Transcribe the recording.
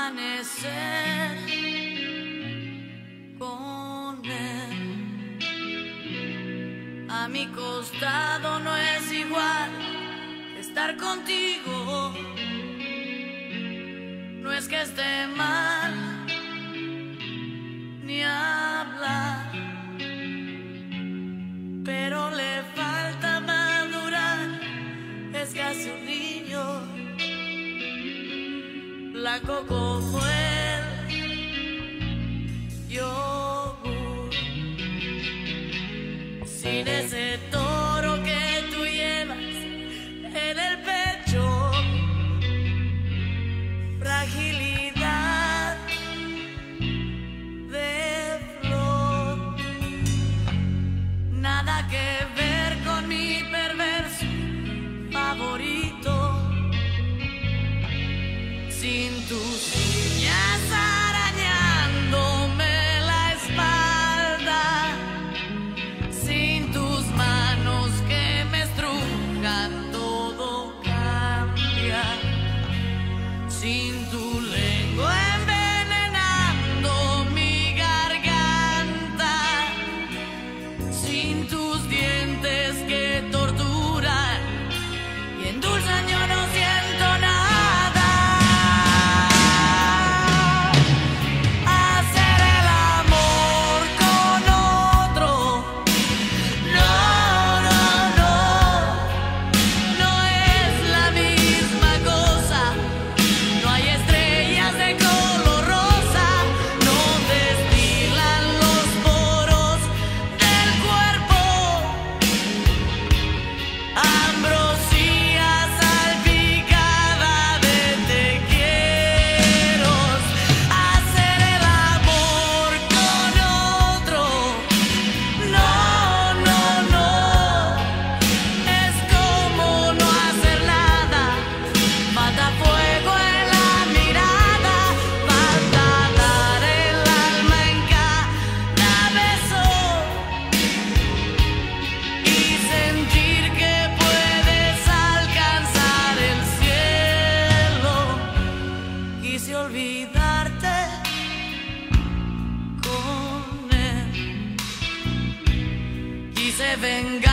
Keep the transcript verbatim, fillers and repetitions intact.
amanecer con él. A mi costado no es igual que estar contigo. No es que esté mal ni hablar, pero le falta madurar. Es casi un niño, blanco como el yogur, sin ese toro que tú llevas en el pecho. Fragilidad de flor, nada que ver con mi perverso favorito. Sin tus uñas arañándome la espalda, sin tus manos que me estrujan, todo cambia. Sin tu lengua envenenando mi garganta, sin tus dientes que torturan y endulzan, yo no siento nada. Hacer el amor con otro, no, no, no, no es la misma cosa. No hay estrellas de color rosa, no destilan los poros del cuerpo. Ambrosía salpicada de te quiero. Hacer el amor con otro, no, no, no, es como no hacer nada. Falta fuego en la mirada, falta dar el alma en cada beso y sentir que puedes alcanzar el cielo. Quise olvidarte con él, quise vengar